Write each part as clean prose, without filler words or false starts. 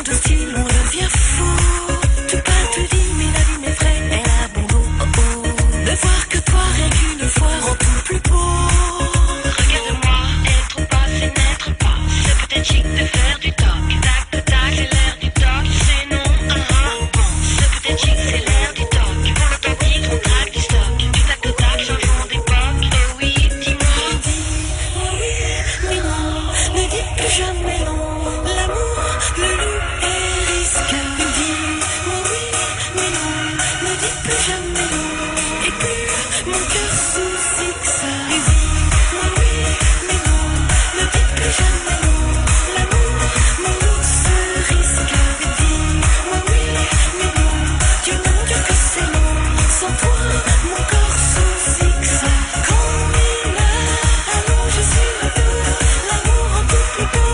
de style, on devient fou. Tout pas te dit, mais la vie m'est vraie, elle a bon dos. Oh oh. Ne voir que toi, rien qu'une fois, rend tout plus beau. Regarde-moi, être ou pas, c'est n'être pas. C'est peut-être chic de faire du toc. Tac, tac, c'est l'air du toc. C'est non, bon. C'est peut-être chic, c'est l'air du toc. Pour l'authentique, on traque du stock. Du tac, tac, changeons d'époque. Oh oui, dis-moi. Dis-moi oui, mais non, ne dis plus jamais non. L'amour, le loup est risque. Dis-moi oui, mais non, ne dis plus jamais non. Et plus mon cœur soucie que ça. Dis-moi oui, mais non, ne dis plus jamais non. L'amour, mon loup se risque. Dis-moi oui, mais non, Dieu mon Dieu que c'est non. Sans toi, mon corps soucie que ça. Quand il a allons, je suis retour. L'amour en tout plus beau.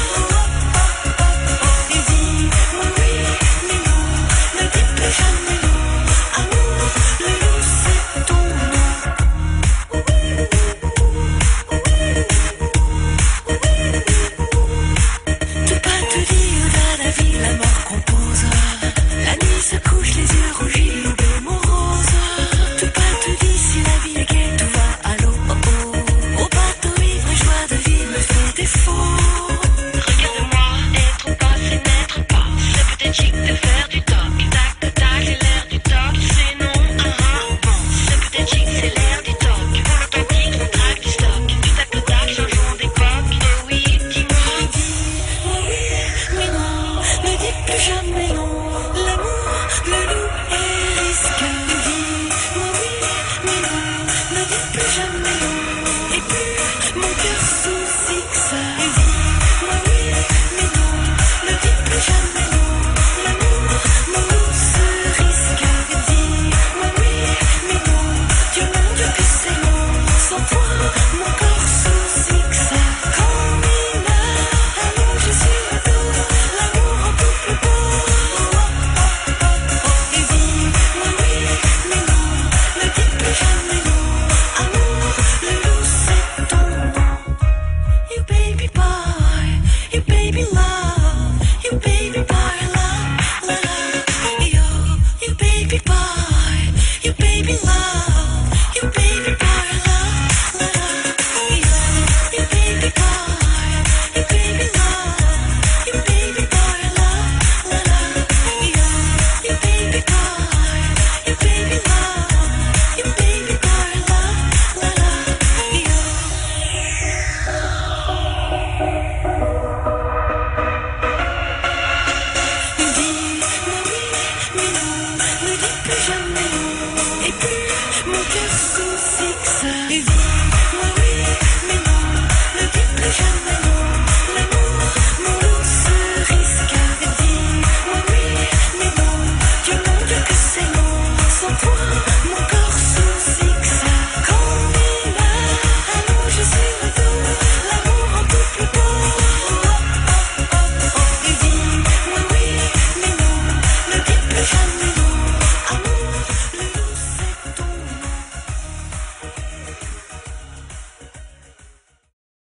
Et dis-moi oui, mais non, ne dis plus jamais non. Amour, le loup c'est ton nom. Tout pas te dit au-delà de la vie, la mort compose. La nuit se couche, les yeux rougis, l'aube morose. Tout pas te dit si la vie est gaie, tout va à l'eau. Oh oh. Au bateau ivre, joie de vivre me fait défaut. Regarde-moi, être ou pas, c'est n'être pas. C'est peut-être chic de